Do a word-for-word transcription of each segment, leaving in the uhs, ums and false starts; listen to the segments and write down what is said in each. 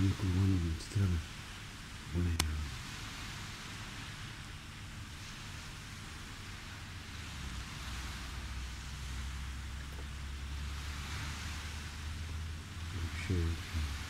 Seni kurban olayım, titreme. O ne ya? Bir şey yok.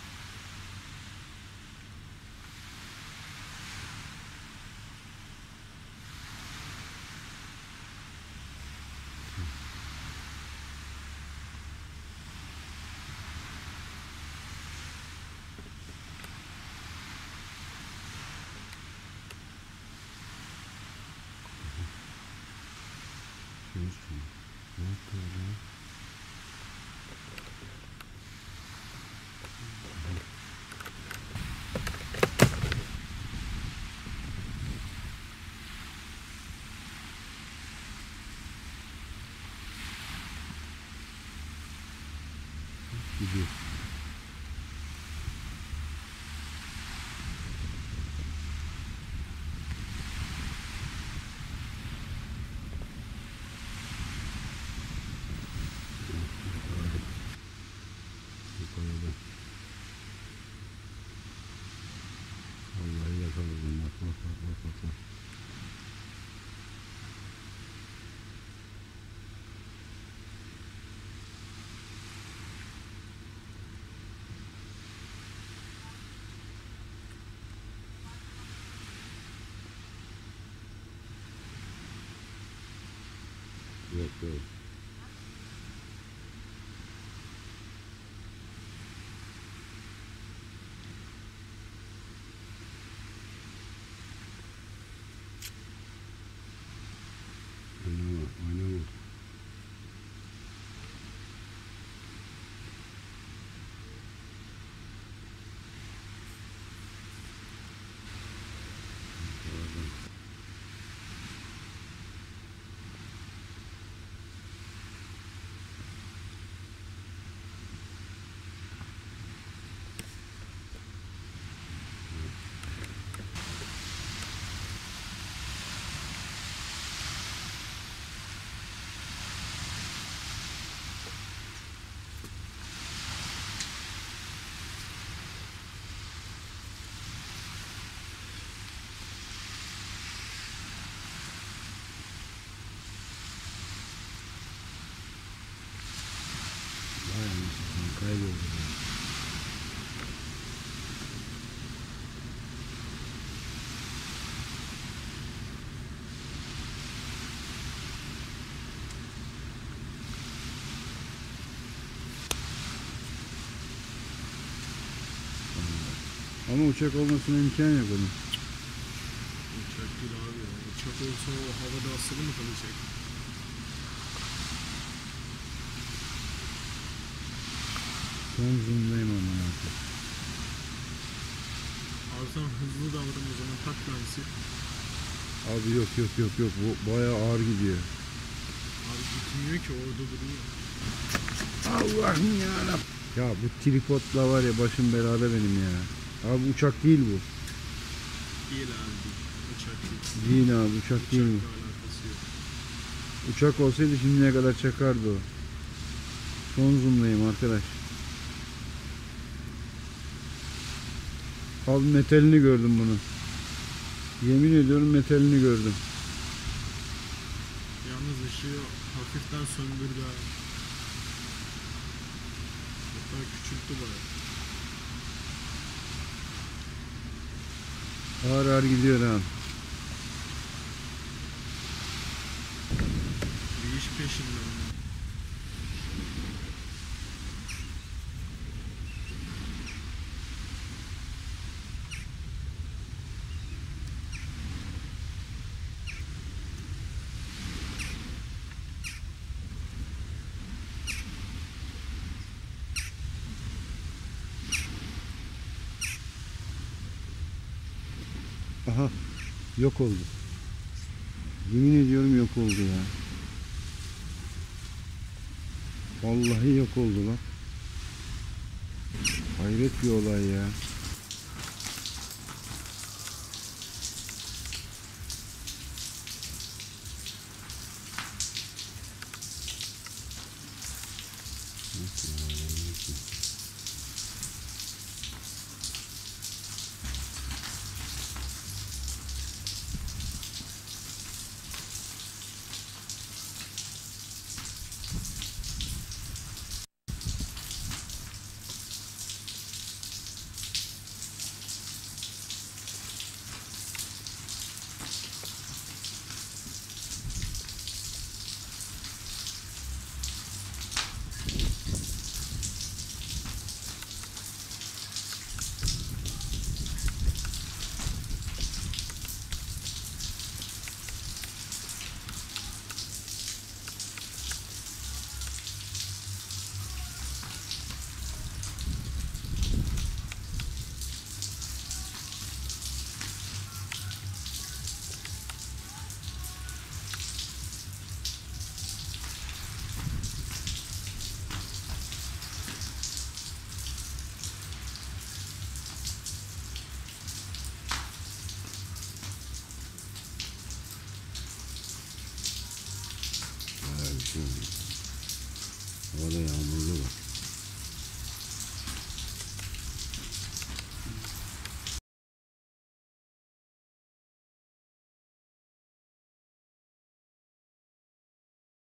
Ne yaptı orada? Gidiyor. Vallahi yakaladım. Bak bak bak bak bak. Yok yok. Oynama, oynama. Vay anasını kayboldu. Ama uçak olmasına imkan yok onun. Uçak değil abi ya. Uçak olsa o havada asılı mı kalacak? Son zoom'dayım ama artık. Artan hızlı davran o zaman, tak tanesi. Abi yok yok yok yok, bu bayağı ağır gidiyor. Abi gitmiyor ki, orada duruyor. Allah'ım yarabbim. Ya bu tripodla var ya, başım belada benim ya. Abi uçak değil bu. Değil abi, değil. Uçak değil. Değil abi, uçak Uçakla değil mi? alakası yok. Uçak olsaydı şimdiye kadar çakardı o. Son zoom'dayım arkadaş. Abi metalini gördüm bunun. Yemin ediyorum metalini gördüm. Yalnız ışığı hafiften söndürdü abi. Hatta küçülttü bayağı. Ağır ağır gidiyor ha. Bir iş peşinde. Aha, yok oldu. Yemin ediyorum yok oldu ya. Vallahi yok oldu lan. Hayret bir olay ya. Havada yağmurlu var.